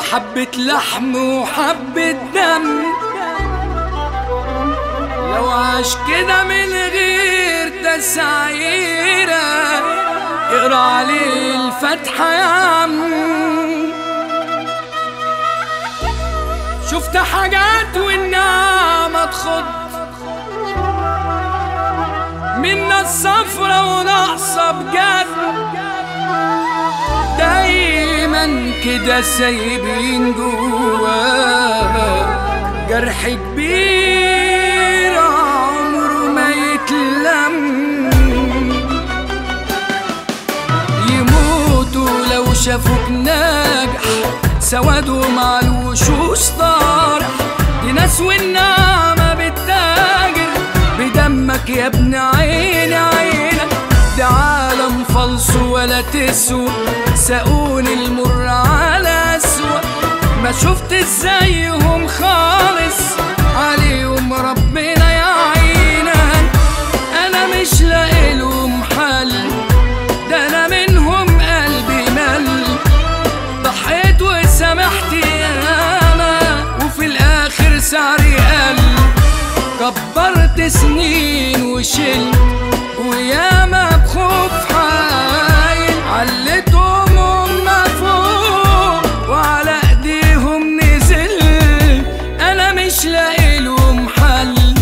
وحبة لحم وحبة دم. لو عاش كده من غير تسعيرة اقرا عليه الفاتحة يا عم. شفت حاجات والنعمة تخض منا الصفرة وناقصة بجد. دايما كده سايبين جواه جرح كبير عمره ما يتلم. يموتوا لو شافوك ناجح سوادهم على الوشوش طارح. دي ناس والنعمة بتتاجر بدمك يا ابن عيني عينك. ده عالم فلس ولا تسوى ساقون المر على أسوأ. ما شفت زيهم خالص عليهم ربنا يعينك. أنا مش لاقيلهم حل ده أنا منهم قلبي مل. ضحيت وسامحت ياما وفي الآخر سعري قل. كبرت سنين وشلت وياما بخوف حايل. علتهم هما فوق وعلى ايديهم نزل. انا مش لاقيلهم حل.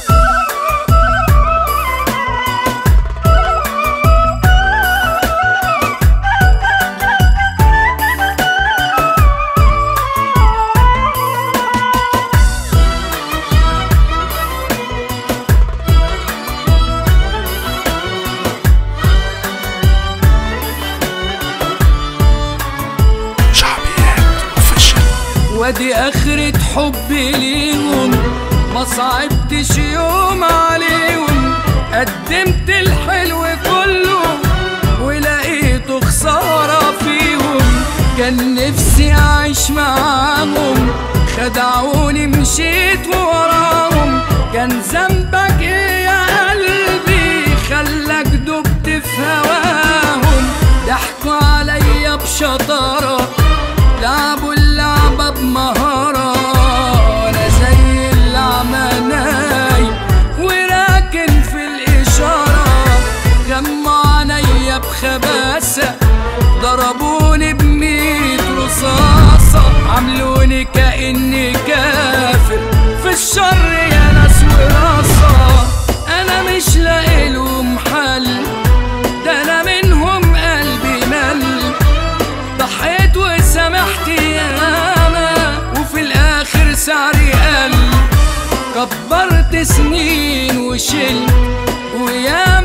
ودي اخرة حبي ليهم ما صعبتش يوم عليهم. قدمت الحلو كله ولقيته خسارة فيهم. كان نفسي اعيش معاهم خدعوني مشيت وراهم. كان ذنبك ايه يا قلبي خلاك دبت في هواهم. ضحكوا عليا بشطارة لعبوا اللعبة بمهارة. أنا زي اللعمة نايم وراكن في الإشارة. غموا عينيا بخباثة ضربوني ب100 رصاصة. عملوني كأني كافر في الشر يا ناس وراسة. أنا مش لاقيلهم حل ده أنا منهم قلبي مل. ضحيت وسامحت ياما وفي الآخر سعري قل. كبرت سنين وشلت وياما